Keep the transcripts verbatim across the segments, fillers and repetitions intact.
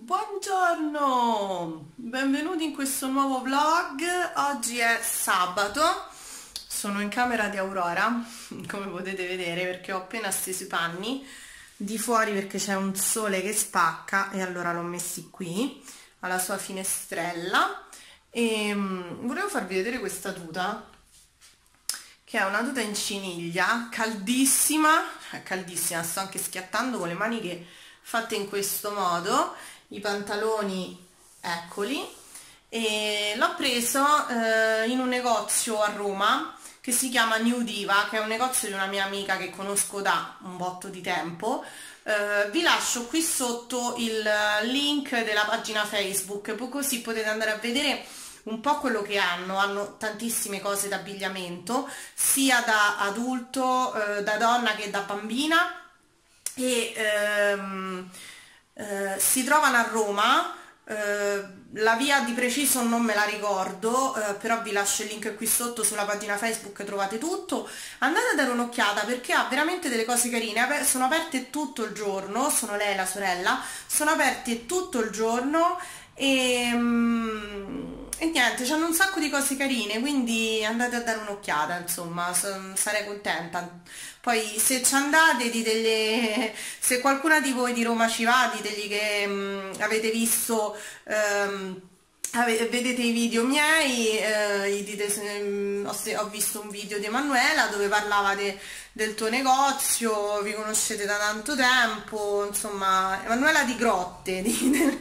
Buongiorno, benvenuti in questo nuovo vlog. Oggi è sabato, sono in camera di Aurora, come potete vedere, perché ho appena steso i panni di fuori perché c'è un sole che spacca e allora l'ho messi qui alla sua finestrella. E um, volevo farvi vedere questa tuta, che è una tuta in ciniglia, caldissima, è caldissima, sto anche schiattando con le maniche fatte in questo modo, i pantaloni eccoli, e l'ho preso eh, in un negozio a Roma che si chiama New Diva, che è un negozio di una mia amica che conosco da un botto di tempo. Eh, vi lascio qui sotto il link della pagina Facebook, così potete andare a vedere un po' quello che hanno. Hanno tantissime cose d'abbigliamento, sia da adulto, eh, da donna che da bambina, e ehm, eh, si trovano a Roma. Eh, la via di preciso non me la ricordo, eh, però vi lascio il link qui sotto, sulla pagina Facebook trovate tutto. Andate a dare un'occhiata perché ha veramente delle cose carine, sono aperte tutto il giorno, sono lei e la sorella, sono aperte tutto il giorno e, mm, e niente, c'hanno un sacco di cose carine, quindi andate a dare un'occhiata, insomma, sarei contenta. Poi se ci andate, ditegli, se qualcuna di voi di Roma ci va, ditegli che mh, avete visto, ehm, ave, vedete i video miei, eh, dite, mh, ho, ho visto un video di Emanuela dove parlava de, del tuo negozio, vi conoscete da tanto tempo, insomma, Emanuela di Grotte. Di,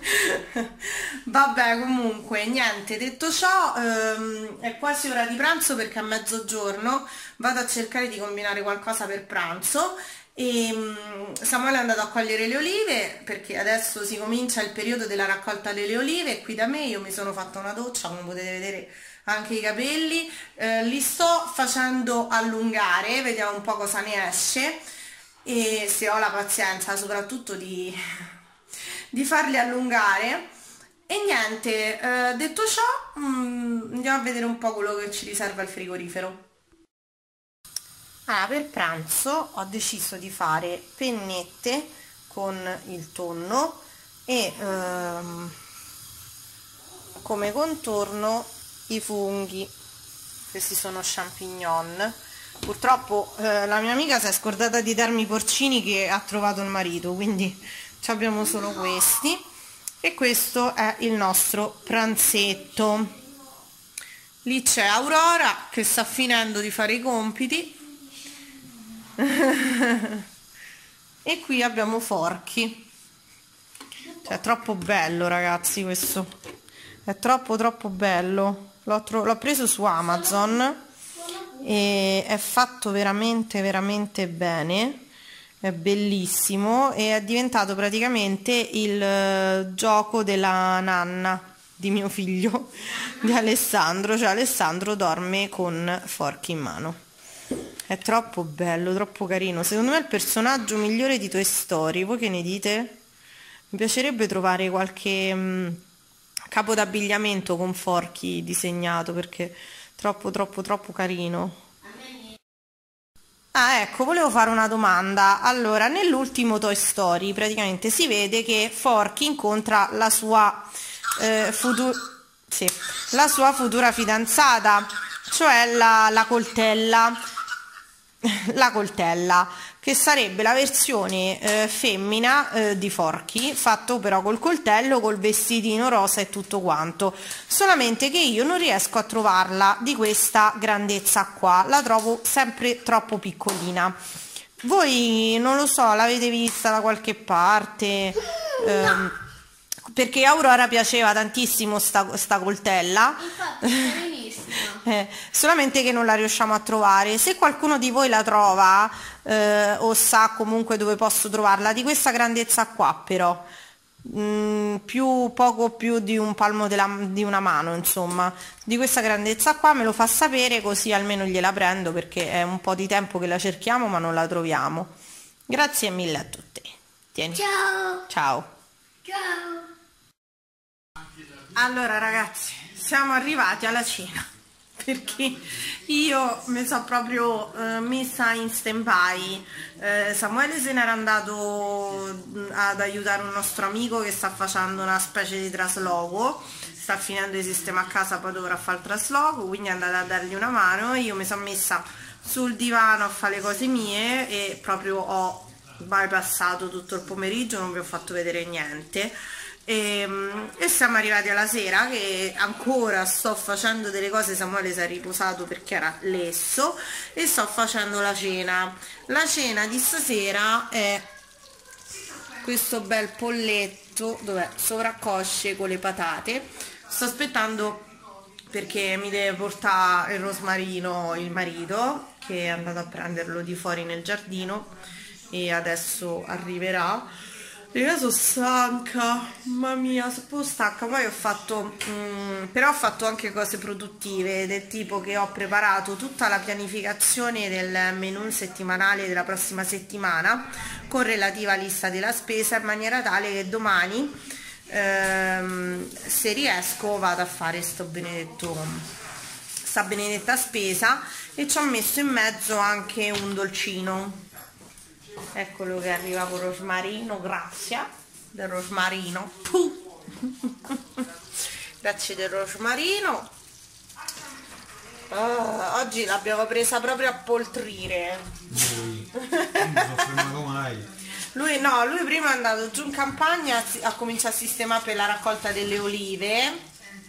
vabbè, comunque, niente, detto ciò, ehm, è quasi ora di pranzo perché a mezzogiorno vado a cercare di combinare qualcosa per pranzo. E um, Samuele è andato a cogliere le olive perché adesso si comincia il periodo della raccolta delle olive qui da me. Io mi sono fatta una doccia, come potete vedere anche i capelli, eh, li sto facendo allungare, vediamo un po' cosa ne esce e se ho la pazienza soprattutto di, di farli allungare. E niente, eh, detto ciò, mh, andiamo a vedere un po' quello che ci riserva il frigorifero. Allora, per pranzo ho deciso di fare pennette con il tonno e ehm, come contorno i funghi. Questi sono champignon. Purtroppo eh, la mia amica si è scordata di darmi i porcini che ha trovato il marito, quindi abbiamo solo questi. E questo è il nostro pranzetto. Lì c'è Aurora che sta finendo di fare i compiti. E qui abbiamo Forky, cioè è troppo bello, ragazzi, questo è troppo troppo bello. L'ho preso su Amazon e è fatto veramente veramente bene, è bellissimo e è diventato praticamente il gioco della nanna di mio figlio, di Alessandro. Cioè Alessandro dorme con Forky in mano. È troppo bello, troppo carino. Secondo me è il personaggio migliore di Toy Story. Voi che ne dite? Mi piacerebbe trovare qualche mh, capo d'abbigliamento con Forky disegnato, perché è troppo troppo troppo carino. Ah, ecco, volevo fare una domanda. Allora, nell'ultimo Toy Story praticamente si vede che Forky incontra la sua eh, futura sì, la sua futura fidanzata, cioè la, la coltella. La coltella, che sarebbe la versione eh, femmina eh, di Forky, fatto però col coltello, col vestitino rosa e tutto quanto, solamente che io non riesco a trovarla di questa grandezza qua, la trovo sempre troppo piccolina. Voi non lo so, l'avete vista da qualche parte? Ehm, perché a Aurora piaceva tantissimo sta, sta coltella. Infatti, Eh, solamente che non la riusciamo a trovare. Se qualcuno di voi la trova eh, o sa comunque dove posso trovarla di questa grandezza qua, però mh, più poco più di un palmo della, di una mano, insomma, di questa grandezza qua, me lo fa sapere, così almeno gliela prendo, perché è un po' di tempo che la cerchiamo ma non la troviamo. Grazie mille a tutti. Tieni. Ciao. Ciao. Ciao. Allora ragazzi, siamo arrivati alla cena. perché io mi sono proprio eh, messa in stand by. eh, Samuele se n'era andato ad aiutare un nostro amico che sta facendo una specie di trasloco, sta finendo di sistemare a casa, poi dovrà fare il trasloco, quindi è andata a dargli una mano. Io mi sono messa sul divano a fare le cose mie e proprio ho bypassato tutto il pomeriggio, non vi ho fatto vedere niente. E, e siamo arrivati alla sera che ancora sto facendo delle cose. Samuele si è riposato perché era lesso e sto facendo la cena. La cena di stasera è questo bel polletto, dov'è? Sovraccosce con le patate. Sto aspettando perché mi deve portare il rosmarino il marito, che è andato a prenderlo di fuori nel giardino e adesso arriverà. Io sono stanca, mamma mia, sono un po' stanca. Poi ho fatto, mh, però ho fatto anche cose produttive, del tipo che ho preparato tutta la pianificazione del menù settimanale della prossima settimana con relativa lista della spesa, in maniera tale che domani, ehm, se riesco, vado a fare sto benedetto, sta benedetta spesa, e ci ho messo in mezzo anche un dolcino. Eccolo che arriva con rosmarino, grazie del rosmarino. Puh. Grazie del rosmarino. Oh, oggi l'abbiamo presa proprio a poltrire. Lui, non mi sono fermato mai. Lui no, lui prima è andato giù in campagna, ha cominciato a sistemare per la raccolta delle olive.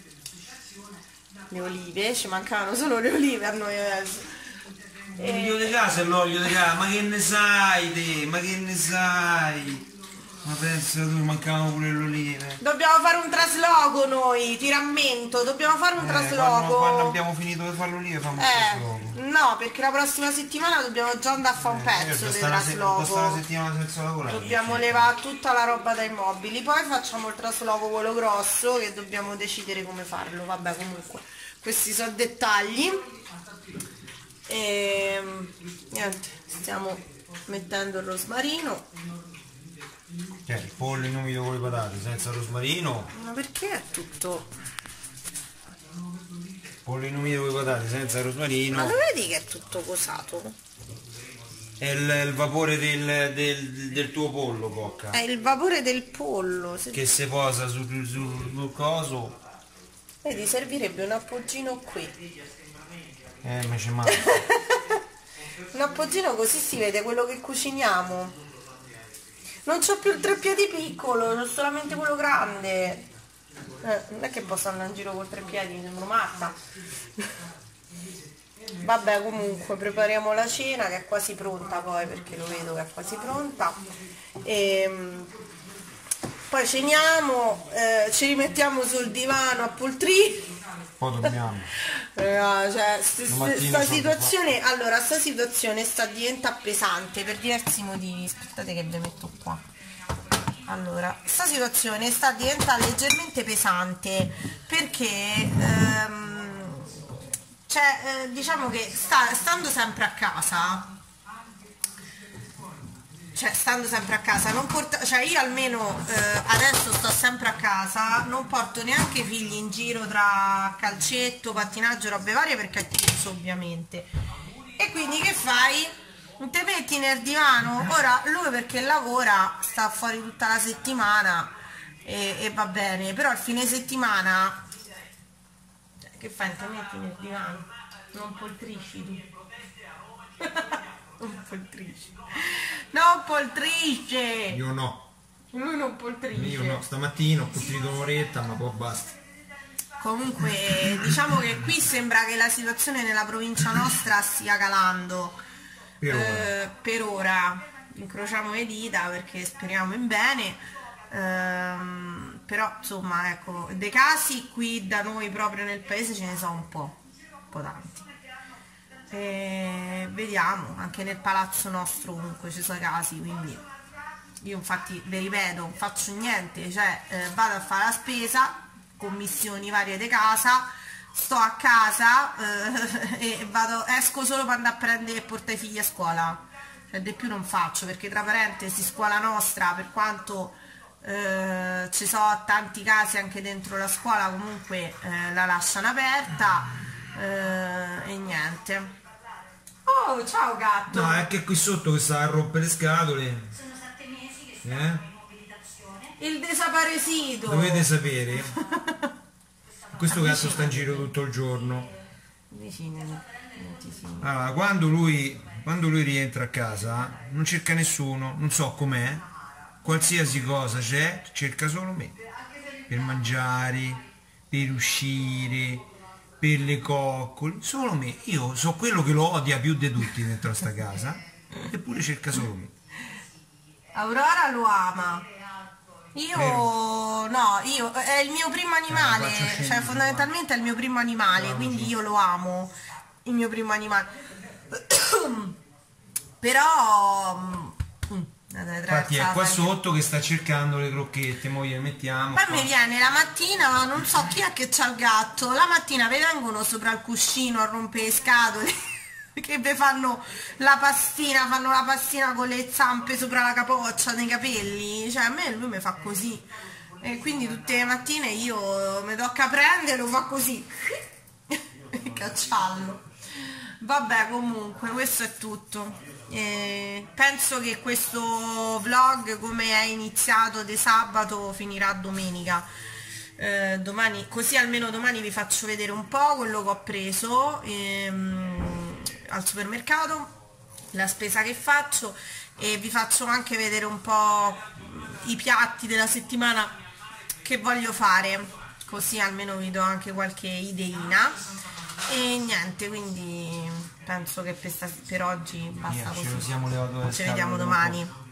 Le olive, ci mancavano solo le olive a noi adesso. L'olio di casa è l'olio di casa, ma che ne sai te? Ma che ne sai? Ma pensa tu, mancavano pure le olive. Dobbiamo fare un trasloco noi, ti rammento, dobbiamo fare un Eh, trasloco. Quando, quando abbiamo finito di fare le olive facciamo un Eh, trasloco. no, perché la prossima settimana dobbiamo già andare a fare un pezzo Eh, del sta una se- sta una trasloco. settimana senza lavorare. Dobbiamo levare tutta la roba dai mobili, poi facciamo il trasloco quello grosso che dobbiamo decidere come farlo. Vabbè, comunque, questi sono dettagli. E niente, stiamo mettendo il rosmarino. Cioè, il pollo in umido con le patate senza rosmarino. Ma perché è tutto? Pollo in umido con le patate senza rosmarino. Ma lo vedi che è tutto cosato? È il, il vapore del, del, del tuo pollo, Cocca. È il vapore del pollo. Se... Che si posa sul, sul, sul coso. Vedi, servirebbe un appoggino qui. Eh, ma ci manca. Un appoggino così si vede quello che cuciniamo. Non c'ho più il treppiedi piccolo, c'ho solamente quello grande. Eh, non è che posso andare in giro col treppiedi, mi sembro matta. Vabbè, comunque prepariamo la cena che è quasi pronta poi, perché lo vedo che è quasi pronta. E poi ceniamo, eh, ci rimettiamo sul divano a poltrire. Poi dormiamo. Eh, cioè, st- Domattina sta sono situazione, allora, sta situazione sta diventando pesante per diversi motivi. Aspettate che vi metto qua. Allora, sta situazione sta diventando leggermente pesante perché ehm, cioè, eh, diciamo che sta, stando sempre a casa, cioè stando sempre a casa, non porta, cioè io almeno eh, adesso sto sempre a casa, non porto neanche i figli in giro tra calcetto, pattinaggio, robe varie perché è chiuso ovviamente. E quindi che fai? Ti metti nel divano. Ora lui perché lavora sta fuori tutta la settimana e, e va bene, però il fine settimana che fai? Ti metti nel divano, non poltrisci tu. Non poltrisce. Non poltrisce. Io no. Lui non poltrisce. Io no. Stamattina ho poltrito un'oretta, ma poi basta. Comunque diciamo che qui sembra che la situazione nella provincia nostra stia calando. Per ora. Eh, per ora. Incrociamo le dita perché speriamo in bene. Ehm, però insomma ecco, dei casi qui da noi proprio nel paese ce ne sono un po'. Un po' tanti. E vediamo, anche nel palazzo nostro comunque ci sono i casi, quindi io infatti vi ripeto, non faccio niente, cioè eh, vado a fare la spesa, commissioni varie di casa, sto a casa eh, e vado, esco solo per andare a prendere e portare i figli a scuola, cioè di più non faccio, perché tra parentesi scuola nostra, per quanto eh, ci sono tanti casi anche dentro la scuola, comunque eh, la lasciano aperta. eh, e niente. Oh, ciao gatto. No, è che qui sotto che sta a rompere le scatole. Sono sette mesi che Eh? Il desaparesito. Dovete sapere, questo gatto sta in giro tutto il giorno. Vicini. Allora, quando lui, quando lui rientra a casa non cerca nessuno, non so com'è, qualsiasi cosa c'è, cerca solo me. Per mangiare, per uscire, per le coccole, solo me. Io so quello che lo odia più di tutti dentro a sta casa, eppure cerca solo me. Aurora lo ama. Io Vero. no, io è il mio primo animale, Eh, faccio scendere, cioè fondamentalmente è il mio primo animale, quindi io lo amo, il mio primo animale. Però mm, Infatti è qua sotto che sta cercando le crocchette, mo gliele mettiamo. poi qua. mi viene la mattina, non so chi è che c'ha il gatto, la mattina vi vengono sopra il cuscino a rompere le scatole che vi fanno la pastina, fanno la pastina con le zampe sopra la capoccia nei capelli, cioè a me lui mi fa così e quindi tutte le mattine io mi tocca prendere, lo fa così e cacciarlo. Vabbè, comunque questo è tutto. Eh, penso che questo vlog, come è iniziato di sabato, finirà domenica. Eh, domani, così almeno domani vi faccio vedere un po' quello che ho preso ehm, al supermercato, la spesa che faccio, e vi faccio anche vedere un po' i piatti della settimana che voglio fare, così almeno vi do anche qualche ideina. E niente, quindi penso che per, sta- per oggi basta Via, ce così. lo siamo levato dalle Ci scatole vediamo dopo. domani.